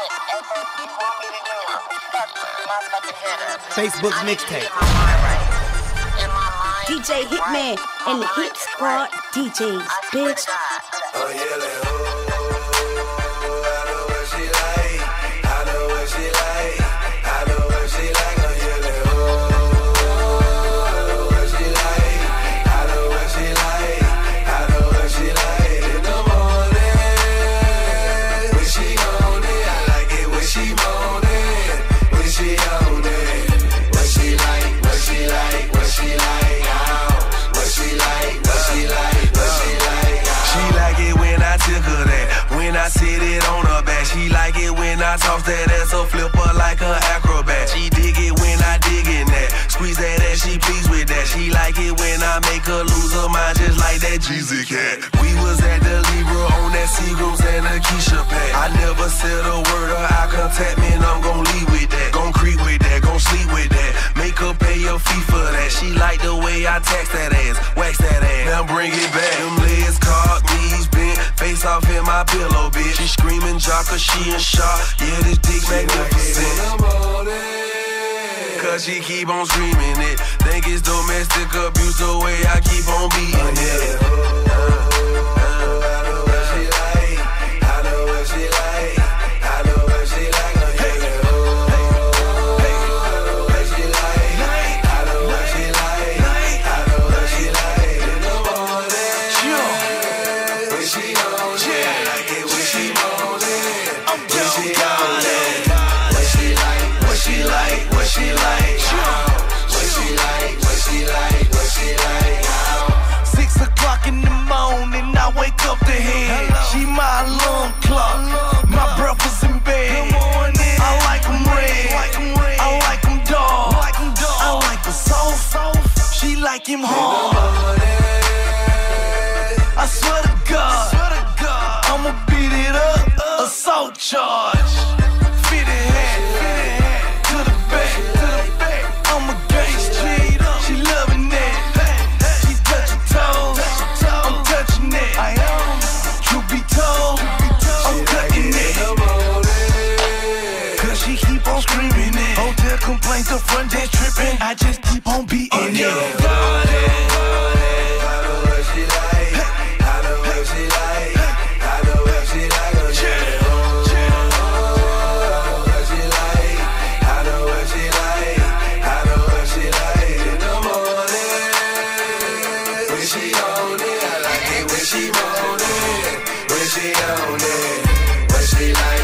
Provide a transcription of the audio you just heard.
Facebook mixtape. DJ Hitman and the Hit Squad DJs, bitch. Oh yeah, like, I know what she like. I know what she like. I know what she like. Oh yeah, like, I know what she like. I know what she like. I know what she like. In the morning, when she on it, I like it when she moaning. When she on it, what she like, what she like, what she like. What she like, what she like, what she like. She like it when I took her that. When I sit it on her back. She like it when I toss that ass or flip her like an acrobat. She dig it when I dig in that. Squeeze that ass, she pleased with that. She like it when I make her lose her mind just like that Jeezy cat. We was at the Libra on that Seagrams and a Keisha pack. I never said a word or eye contact, man, I'm gon' leave with that. Gon' creep with that, gon' sleep with that. Make her pay your fee for that. She like the way I tax that ass, wax that ass. Now bring it back. Them legs cocked, knees bent, face off in my pillow, bitch. She screaming jock, she in shock. Yeah, this dick magnificent. Cause she keep on screaming it. Think it's domestic abuse the way I keep on beating it. I know what she like. I know what she like. I know what she like. Wake up the head. She my alarm clock. My breath was in bed. I like them red. I like them dark. I like them soft. She like him hard. I swear to God, I'ma beat it up. Assault charge. Fitted hat to the back. I'm a gangsta. She loving that. She touch her toes. I'm touching it. Truth be told, I'm cutting it. Cause she keep on screaming it. Hotel complaints, the front desk tripping. I just keep on beating it. She like